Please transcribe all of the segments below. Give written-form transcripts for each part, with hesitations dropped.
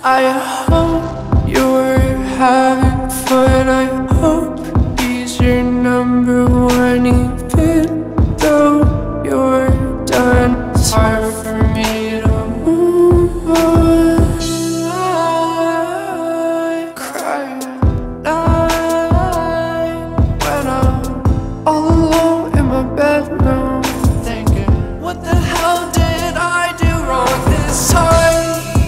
I hope you're having fun. I hope he's your number one, even though you're done. It's hard for me to move on. I cry at night when I'm all alone in my bedroom, thinking, what the hell did I do wrong this time?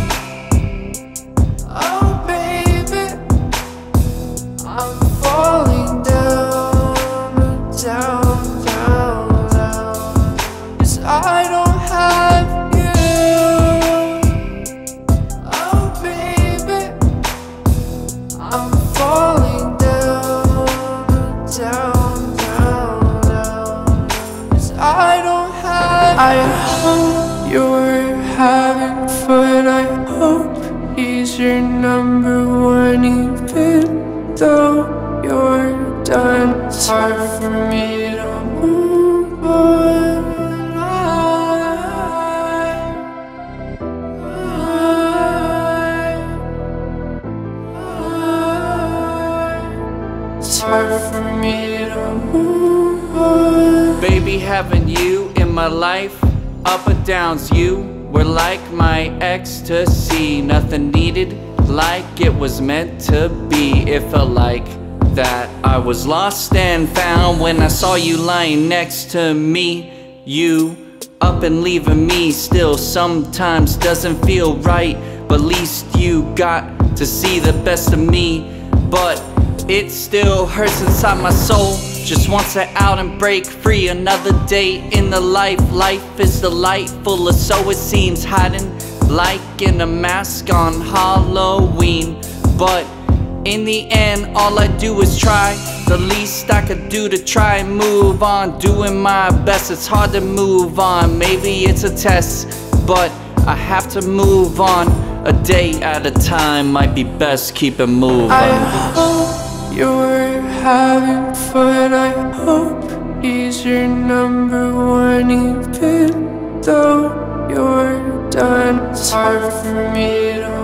Oh baby, I'm falling down, down, down, down, 'cause I don't have you. Oh baby, I'm falling down, down, down, down, 'cause I don't have you. I hope you're having fun. I hope he's your number one, even though you're done. It's hard for me to move on. It's hard for me to move on. Baby, having you in my life, up and downs, you were like my ecstasy. Nothing needed, like it was meant to be. It felt like that I was lost and found when I saw you lying next to me. You up and leaving me still sometimes doesn't feel right, but at least you got to see the best of me. But it still hurts inside my soul. Just wants to out and break free. Another day in the life. Life is delightful, or so it seems. Hiding like in a mask on Halloween. But in the end, all I do is try. The least I could do to try and move on. Doing my best, it's hard to move on. Maybe it's a test, but I have to move on. A day at a time might be best, keep it moving. I hope you're having fun. I hope he's your number one, even though you're done. It's hard for me to